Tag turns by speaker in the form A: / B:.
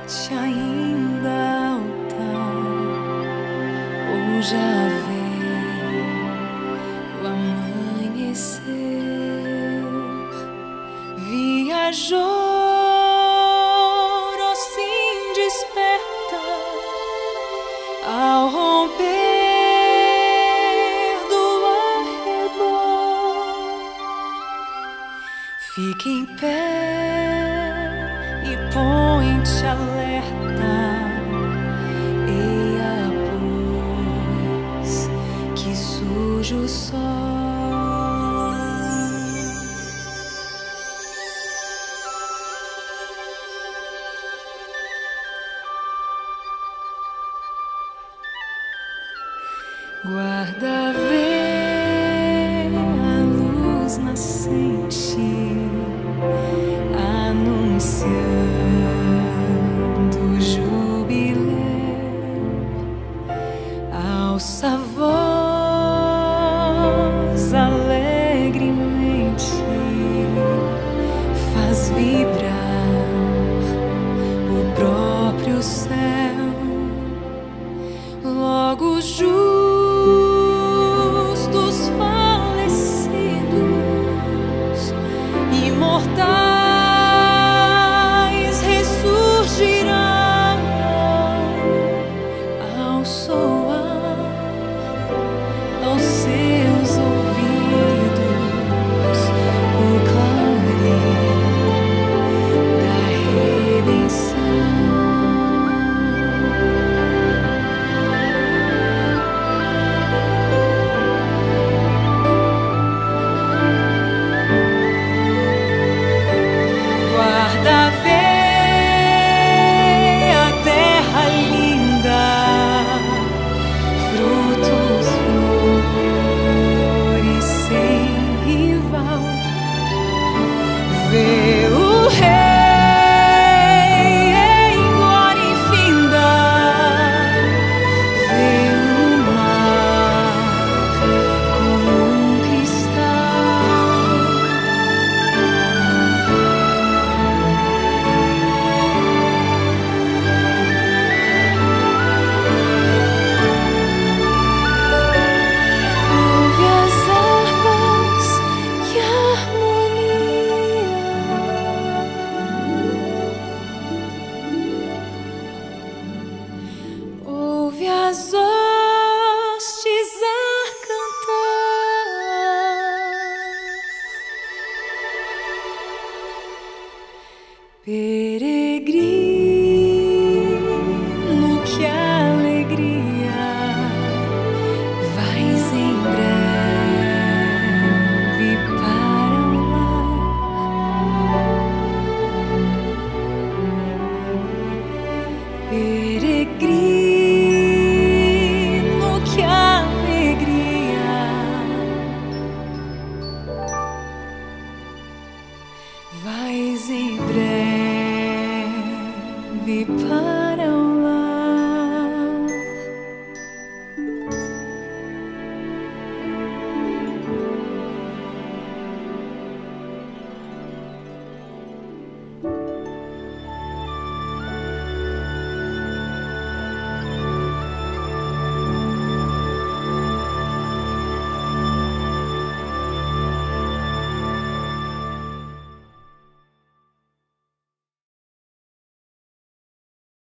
A: noite ainda alta, ou já veio o amanhecer. Viajou, ou se desperta ao romper do arrebol. Fique em pé e põe-te alerta. Eia, pois, que surge o sol. Guarda, vê a luz nascente anunciando o jubileu. Alça a voz alegremente, faz vibrar o próprio céu. Logo os justos falecidos, imortais, ressurgirão ao soar aos seus ouvidos o clarim da redenção. Vê o Rei em glória infinda, vê o mar como um cristal. Ouve as harpas e a harmonia. Ouve as hostes a cantar. Peregrino, que alegria, vais em breve para o lar. Peregrino, que alegria, vais em breve para